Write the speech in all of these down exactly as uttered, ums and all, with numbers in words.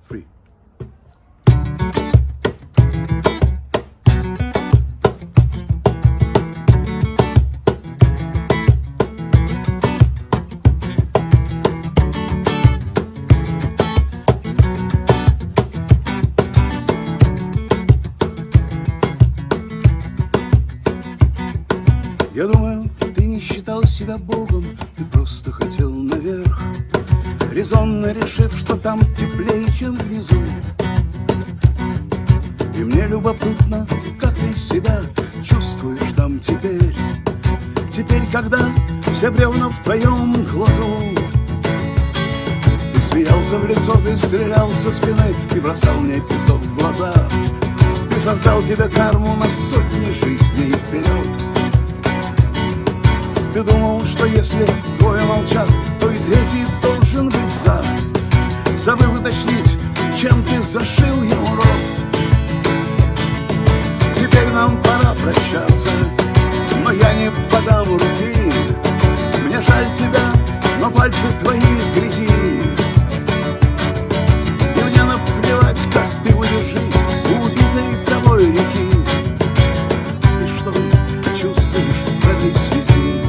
Free. Я думаю, ты не считал себя Богом, ты просто хотел наверх, резонно решив, что там теплее, чем внизу. И мне любопытно, как ты себя чувствуешь там теперь. Теперь, когда все бревна в твоем глазу. Ты смеялся в лицо, ты стрелял со спины и бросал мне песок в глаза. Ты создал себе карму на сотни жизней вперед. Ты думал, что если двое молчат, то и третий должен быть за, забыв уточнить, чем ты зашил ему рот. Теперь нам пора прощаться, но я не подам руки. Мне жаль тебя, но пальцы твои в грязи. И мне наплевать, как ты будешь жить у убитой тобой реки. И что ты чувствуешь в этой связи?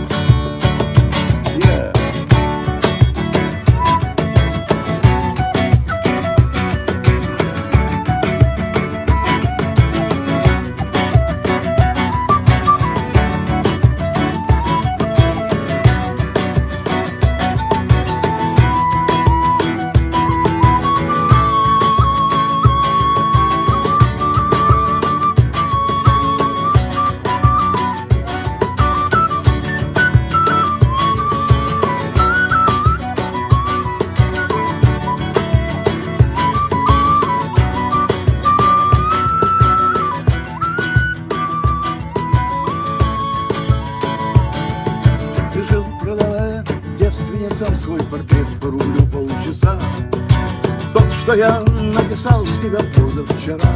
Ты жил, продавая девственницам свой портрет по рублю полчаса. Тот, что я написал с тебя позавчера.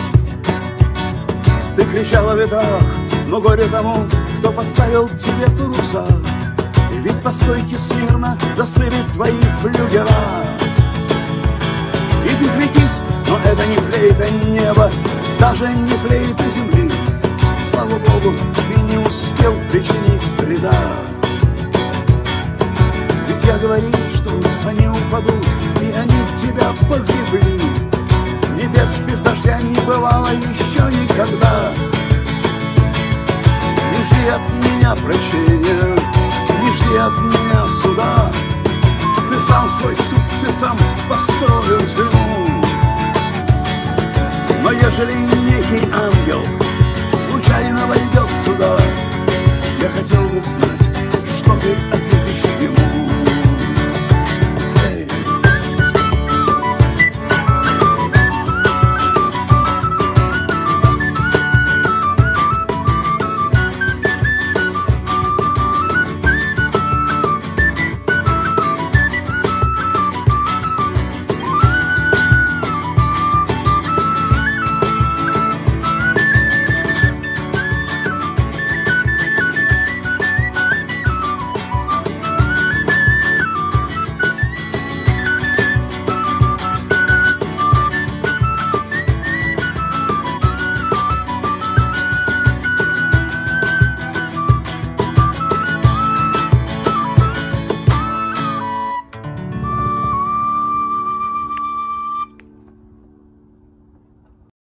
Ты кричал о ветрах, но горе тому, кто подставил тебе паруса. И ведь по стойке смирно застыли твои флюгера. И ты флейтист, но это не флейта неба, даже не флейта земли. Слава Богу, ты не успел причинить вреда. Ведь я говорил, что они упадут, и они в тебя погибли. Небес без дождя не бывало еще никогда. Не жди от меня прощения, не жди от меня суда. Ты сам свой суд, ты сам построил тюрьму. Но ежели некий ангел случайно войдет сюда, я хотел бы знать, что ты